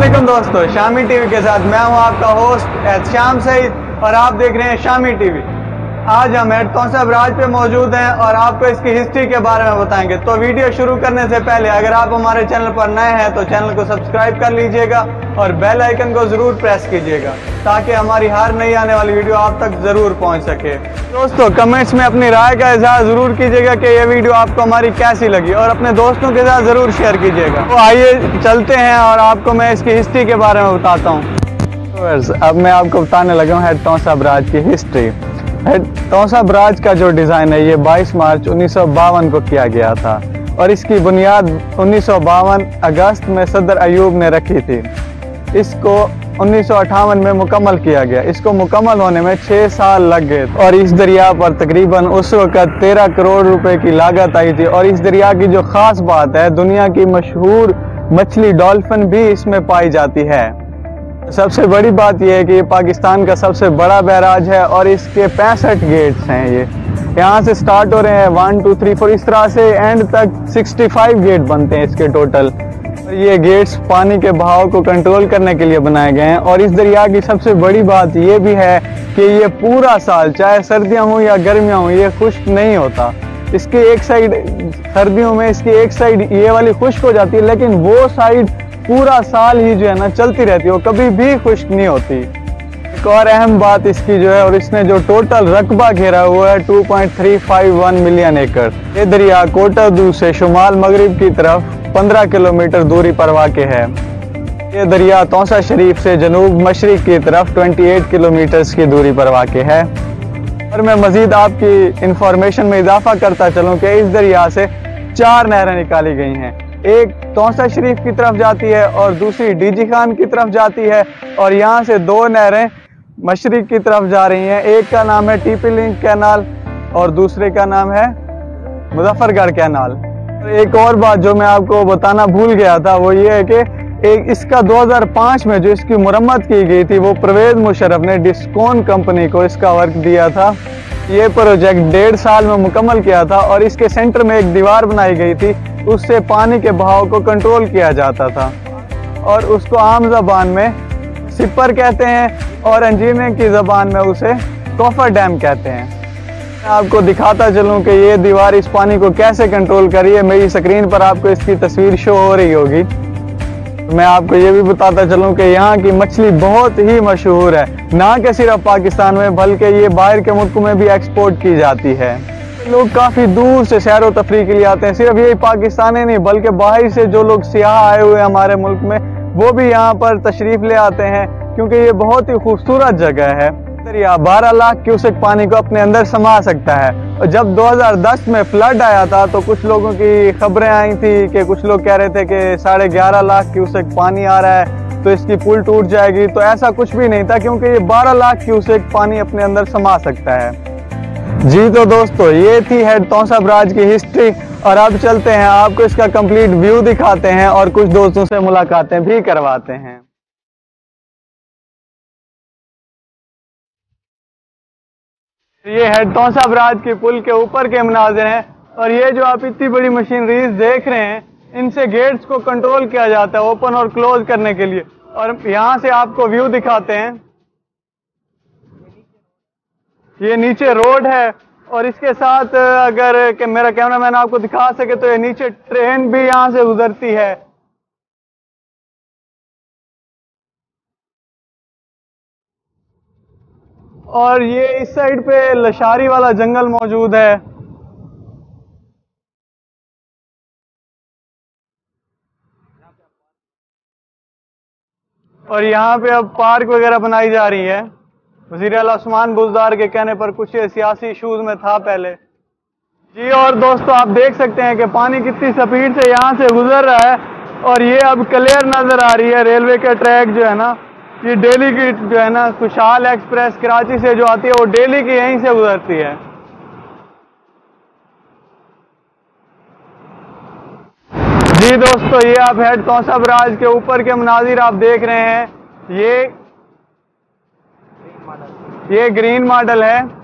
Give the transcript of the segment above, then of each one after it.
वालेकुम दोस्तों, शामी टीवी के साथ मैं हूं आपका होस्ट शाम सईद और आप देख रहे हैं शामी टीवी। आज हम हेड तौसा ब्राज पे मौजूद हैं और आपको इसकी हिस्ट्री के बारे में बताएंगे। तो वीडियो शुरू करने से पहले अगर आप हमारे चैनल पर नए हैं तो चैनल को सब्सक्राइब कर लीजिएगा और बेल आइकन को जरूर प्रेस कीजिएगा ताकि हमारी हर नई आने वाली वीडियो आप तक जरूर पहुंच सके। दोस्तों कमेंट्स में अपनी राय का इजहार जरूर कीजिएगा कि ये वीडियो आपको हमारी कैसी लगी और अपने दोस्तों के साथ जरूर शेयर कीजिएगा। तो आइए चलते हैं और आपको मैं इसकी हिस्ट्री के बारे में बताता हूँ। अब मैं आपको बताने लगा हूँ हेड तौसा ब्राज की हिस्ट्री। हेड तौसा ब्राज का जो डिज़ाइन है ये 22 मार्च 1952 को किया गया था और इसकी बुनियाद 1952 अगस्त में सदर अयूब ने रखी थी। इसको 1958 में मुकम्मल किया गया। इसको मुकम्मल होने में 6 साल लग गए और इस दरिया पर तकरीबन उस वक़्त 13 करोड़ रुपए की लागत आई थी। और इस दरिया की जो ख़ास बात है, दुनिया की मशहूर मछली डॉल्फिन भी इसमें पाई जाती है। सबसे बड़ी बात यह है कि ये पाकिस्तान का सबसे बड़ा बैराज है और इसके 65 गेट्स हैं। ये यहाँ से स्टार्ट हो रहे हैं 1 2 3 4 इस तरह से एंड तक 65 गेट बनते हैं इसके टोटल। और ये गेट्स पानी के बहाव को कंट्रोल करने के लिए बनाए गए हैं। और इस दरिया की सबसे बड़ी बात ये भी है कि ये पूरा साल चाहे सर्दियाँ हों या गर्मियाँ हों ये खुश्क नहीं होता। इसकी एक साइड सर्दियों में इसकी एक साइड ये वाली खुश्क हो जाती है, लेकिन वो साइड पूरा साल ही जो है ना चलती रहती है, वो कभी भी खुश्क नहीं होती। एक और अहम बात इसकी जो है, और इसने जो टोटल रकबा घेरा हुआ है 2.351 मिलियन एकड़। ये दरिया कोटादू से शुमाल मगरिब की तरफ 15 किलोमीटर दूरी पर वाक़ है। ये दरिया तौसा शरीफ से जनूब मशरिक की तरफ 28 किलोमीटर की दूरी पर वाक़ है। और मैं मज़ीद आपकी इंफॉर्मेशन में इजाफा करता चलूँ कि इस दरिया से 4 नहरें निकाली गई हैं। एक तौसा शरीफ की तरफ जाती है और दूसरी डीजी खान की तरफ जाती है। और यहाँ से 2 नहरें मशरिक की तरफ जा रही हैं। एक का नाम है टीपी लिंक कैनाल और दूसरे का नाम है मुजफ्फरगढ़ कैनाल। एक और बात जो मैं आपको बताना भूल गया था वो ये है कि इसका 2005 में जो इसकी मुरम्मत की गई थी वो परवेज मुशर्रफ ने डिस्कॉन कंपनी को इसका वर्क दिया था। ये प्रोजेक्ट 1.5 साल में मुकम्मल किया था और इसके सेंटर में एक दीवार बनाई गई थी, उससे पानी के बहाव को कंट्रोल किया जाता था और उसको आम ज़बान में सिपर कहते हैं और इंजीनियरिंग की ज़बान में उसे कॉफर डैम कहते हैं। मैं आपको दिखाता चलूँ कि ये दीवार इस पानी को कैसे कंट्रोल कर रही है। मेरी स्क्रीन पर आपको इसकी तस्वीर शो हो रही होगी। मैं आपको ये भी बताता चलूँ कि यहाँ की मछली बहुत ही मशहूर है, ना कि सिर्फ पाकिस्तान में बल्कि ये बाहर के मुल्कों में भी एक्सपोर्ट की जाती है। लोग काफ़ी दूर से सैर व तफरीह के लिए आते हैं। सिर्फ यही पाकिस्तान ही नहीं बल्कि बाहर से जो लोग सियाह आए हुए हैं हमारे मुल्क में वो भी यहाँ पर तशरीफ़ ले आते हैं क्योंकि ये बहुत ही खूबसूरत जगह है। दरिया 12 लाख क्यूसेक पानी को अपने अंदर समा सकता है। और जब 2010 में फ्लड आया था तो कुछ लोगों की खबरें आई थी कि कुछ लोग कह रहे थे कि 11.5 लाख क्यूसेक पानी आ रहा है तो इसकी पुल टूट जाएगी। तो ऐसा कुछ भी नहीं था क्योंकि ये 12 लाख क्यूसेक पानी अपने अंदर समा सकता है। जी तो दोस्तों ये थी हेड तौसा ब्राज की हिस्ट्री और अब चलते हैं आपको इसका कंप्लीट व्यू दिखाते हैं और कुछ दोस्तों से मुलाकातें भी करवाते हैं। ये हेड तौसा ब्राज की पुल के ऊपर के मनाजिर हैं और ये जो आप इतनी बड़ी मशीनरीज देख रहे हैं इनसे गेट्स को कंट्रोल किया जाता है ओपन और क्लोज करने के लिए। और यहाँ से आपको व्यू दिखाते हैं। ये नीचे रोड है और इसके साथ अगर कि मेरा कैमरामैन आपको दिखा सके तो ये नीचे ट्रेन भी यहाँ से गुजरती है। और ये इस साइड पे लशारी वाला जंगल मौजूद है। और यहाँ पे अब पार्क वगैरह बनाई जा रही है। वज़ीर आला उस्मान बुज़दार के कहने पर कुछ सियासी इशूज में था पहले। जी और दोस्तों आप देख सकते हैं कि पानी कितनी स्पीड से यहाँ से गुजर रहा है और ये अब क्लियर नजर आ रही है। रेलवे का ट्रैक जो है ना, ये डेली की जो है ना खुशहाल एक्सप्रेस कराची से जो आती है वो डेली की यहीं से गुजरती है। जी दोस्तों ये आप हेड तौसा ब्राज के ऊपर के मनाजिर आप देख रहे हैं। ये ग्रीन मॉडल है।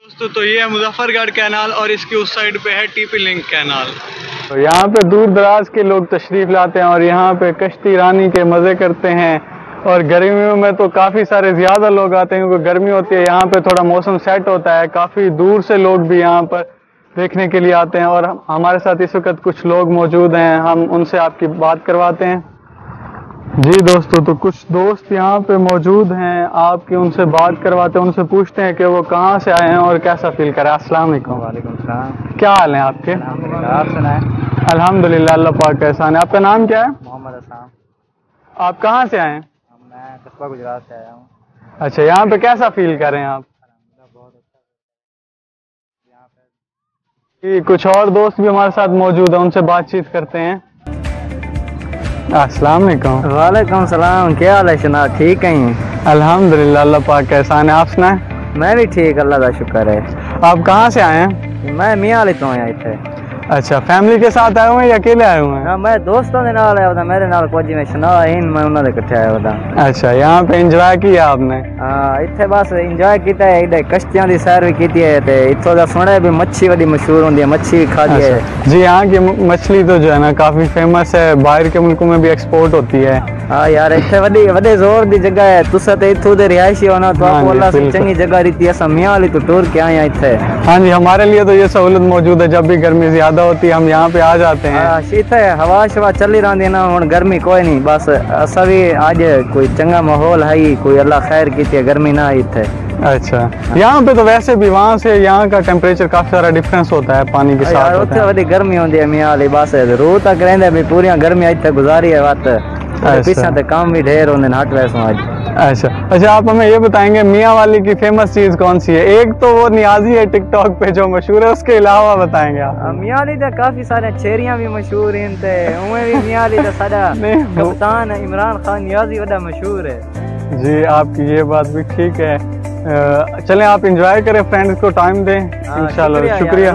दोस्तों तो ये है मुजफ्फरगढ़ कैनाल और इसकी उस साइड पे है टीपी लिंक कैनाल। तो यहाँ पे दूर दराज के लोग तशरीफ लाते हैं और यहाँ पे कश्ती रानी के मजे करते हैं। और गर्मियों में तो काफ़ी सारे ज़्यादा लोग आते हैं क्योंकि गर्मी होती है, यहाँ पे थोड़ा मौसम सेट होता है, काफ़ी दूर से लोग भी यहाँ पर देखने के लिए आते हैं। और हमारे साथ इस वक्त कुछ लोग मौजूद हैं, हम उनसे आपकी बात करवाते हैं। जी दोस्तों, तो कुछ दोस्त यहाँ पे मौजूद हैं, आपकी उनसे बात करवाते हैं, उनसे पूछते हैं कि वो कहाँ से आए हैं और कैसा फील करें। अस्सलाम वालेकुम। वालेकुम सलाम। क्या हाल है आपके? आप सुनाएं। अल्हम्दुलिल्लाह, अल्लाह पाक का एहसान है। आपका नाम क्या है? मोहम्मद हसन। आप कहाँ से आए हैं? मैं कस्बा गुजरात से आया हूँ। अच्छा, यहाँ पे कैसा फील कर रहे हैं आप? बहुत अच्छा यहाँ पे। कुछ और दोस्त भी हमारे साथ मौजूद हैं, उनसे बातचीत करते हैं। अस्सलाम वालेकुम। वालेकुम सलाम। क्या हाल है शना? ठीक हैं? अल्हम्दुलिल्लाह, अल्लाह पाक का एहसान है। आप सुनाएं? मैं भी ठीक, अल्लाह का शुक्र है। आप कहाँ से आए हैं? मैं मियाँ तो आया इतने। अच्छा, फैमिली के साथ आए हुए हैं या अकेले आए हुए हैं? मैं दोस्तों के नाल आया था, मेरे नाल कुछ में शना इन मैं उन्होंने इकट्ठे आया था। अच्छा, यहाँ पे एंजॉय किया आपने? हाँ, इतने बस इंजॉय किया है, इधर कश्तियां की सैर भी की है ते इत्थों दा सुने भी मच्छी बड़ी मशहूर होती है, मच्छी भी खाती है। जी, यहाँ की मछली तो जो है ना काफी फेमस है, बाहर के मुल्कों में भी एक्सपोर्ट होती है। हाँ यार, इतने वड्डी वड्डे जोर दी जगह है। तुसा ते इत्थों दे रिहायशी हो ना, तो आपको अल्लाह से चंगी जगह रीती है। मियाँ वाली तो टूर के आए हैं इतने। हाँ जी, हमारे लिए तो ये सहूलत मौजूद है, जब भी गर्मी ज्यादा होती है हम यहाँ पे आ जाते हैं। हाँ, शीत है, हवा शवा चली रही ना, हुण गर्मी कोई नहीं, बस असा भी आज कोई चंगा माहौल है ही, कोई अल्लाह खैर की गर्मी ना आई इतने। अच्छा, यहाँ पे तो वैसे भी वहाँ से यहाँ का टेम्परेचर काफी सारा डिफरेंस होता है, पानी के साथ होता है। उत्थे गर्मी होती है मियाँ वाली, बस रू तक रहंदे भी पूरी गर्मी इतने गुजारी है वत। पीछे ते काम भी ढेर होंगे हट वैसों आज। अच्छा, आप हमें ये बताएंगे मियाँ वाली की फेमस चीज कौन सी है? एक तो वो नियाजी है टिकटॉक पे जो मशहूर है, उसके अलावा बताएंगे आप? मियाँ वाली तो काफी सारे छेरियां भी मशहूर हैं ते उमें भी मियाँ वाली तो साडा कप्तान इमरान खान नियाजी बड़ा मशहूर है। जी, आपकी ये बात भी ठीक है। चलें, आप इंजॉय करें, फ्रेंड्स को टाइम दें। इंशाल्लाह, शुक्रिया।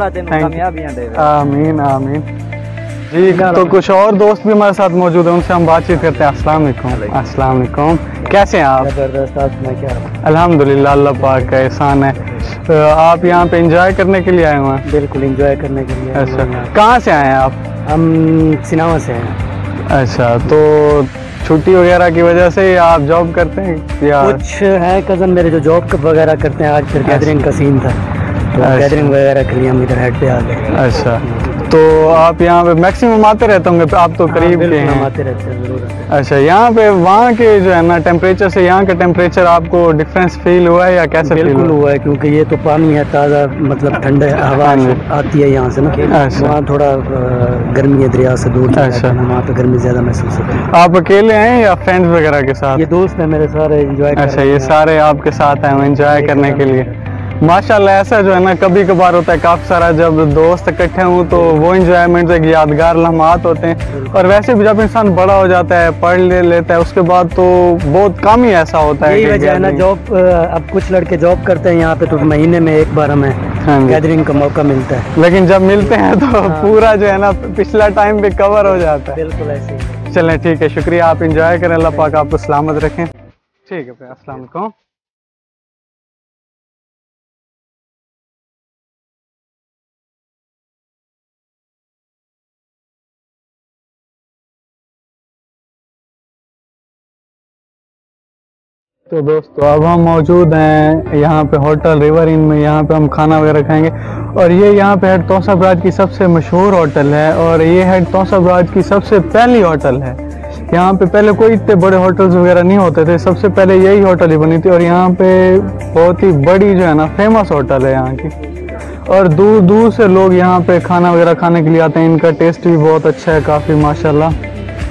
आमीन आमीन। जी, तो कुछ और दोस्त भी हमारे साथ मौजूद हैं, उनसे हम बातचीत करते हैं। अस्सलाम वालेकुम। अस्सलाम वालेकुम। कैसे हैं आप? जबरदस्त। अल्हम्दुलिल्लाह, अल्लाह पाक का एहसान है। तो आप यहाँ पे एंजॉय करने के लिए आए हुए हैं? बिल्कुल एंजॉय करने के लिए। अच्छा, कहाँ से आए हैं आप? हम सिनावा से हैं। अच्छा, तो छुट्टी वगैरह की वजह से आप जॉब करते हैं या? कुछ है कज़न मेरे जो जॉब वगैरह करते हैं, आज फिर गैदरिंग का सीन था तो गैदरिंग वगैरह के लिए हम इधर हेड पे आ गए। अच्छा, तो आप यहाँ पे मैक्सिमम आते रहते होंगे, आप तो करीब के हैं? आते रहते हैं जरूर। अच्छा, यहाँ पे वहाँ के जो है ना टेम्परेचर से यहाँ का टेम्परेचर आपको डिफरेंस फील हुआ है या कैसे? बिल्कुल हुआ है, क्योंकि ये तो पानी है ताज़ा, मतलब ठंडे हवा आती है यहाँ से ना। अच्छा, वहाँ थोड़ा गर्मी है, दरिया से दूर। अच्छा, वहाँ पे गर्मी ज़्यादा महसूस होती है। आप अकेले हैं या फ्रेंड्स वगैरह के साथ? ये दोस्त हैं मेरे सारे एंजॉय। अच्छा, ये सारे आपके साथ हैं एंजॉय करने के लिए? माशाल्लाह, ऐसा जो है ना कभी कभार होता है, काफ़ी सारा जब दोस्त इकट्ठे हों तो वो इंजॉयमेंट एक यादगार लम्हात होते हैं। और वैसे भी जब इंसान बड़ा हो जाता है, पढ़ लेता है, उसके बाद तो बहुत कम ही ऐसा होता है। यही वजह है ना, जॉब अब कुछ लड़के जॉब करते हैं यहाँ पे, तो महीने में एक बार हमें गैदरिंग का मौका मिलता है। लेकिन जब मिलते हैं तो पूरा जो है ना पिछला टाइम भी कवर हो जाता है। बिल्कुल ऐसे ही। चलें, ठीक है, शुक्रिया। आप इंजॉय करें, अल्लाह पाक आपको सलामत रखें। ठीक है, अस्सलाम वालेकुम। तो दोस्तों, अब हम मौजूद हैं यहाँ पे होटल रिवर इन में, यहाँ पे हम खाना वगैरह खाएंगे। और ये यहाँ पे हेड तौसा ब्राज की सबसे मशहूर होटल है और ये हेड तौसा ब्राज की सबसे पहली होटल है। यहाँ पे पहले कोई इतने बड़े होटल्स वगैरह नहीं होते थे, सबसे पहले यही होटल ही बनी थी। और यहाँ पे बहुत ही बड़ी जो है ना फेमस होटल है यहाँ की, और दूर दूर से लोग यहाँ पे खाना वगैरह खाने के लिए आते हैं। इनका टेस्ट भी बहुत अच्छा है काफ़ी माशाल्लाह।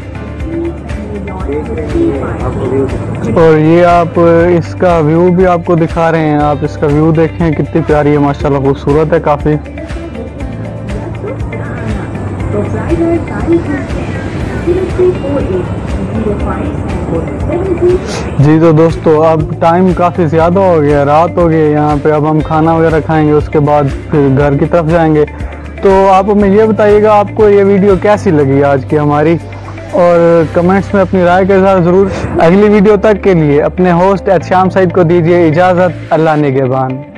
और ये आप इसका व्यू भी आपको दिखा रहे हैं, आप इसका व्यू देखें कितनी प्यारी है माशाल्लाह, खूबसूरत है काफ़ी। जी, तो दोस्तों अब टाइम काफ़ी ज़्यादा हो गया, रात हो गई यहाँ पे। अब हम खाना वगैरह खाएंगे, उसके बाद फिर घर की तरफ जाएंगे। तो आप हमें ये बताइएगा आपको ये वीडियो कैसी लगी आज की हमारी, और कमेंट्स में अपनी राय के साथ ज़रूर। अगली वीडियो तक के लिए अपने होस्ट एहतिशाम सईद को दीजिए इजाज़त। अल्लाह निगहबान।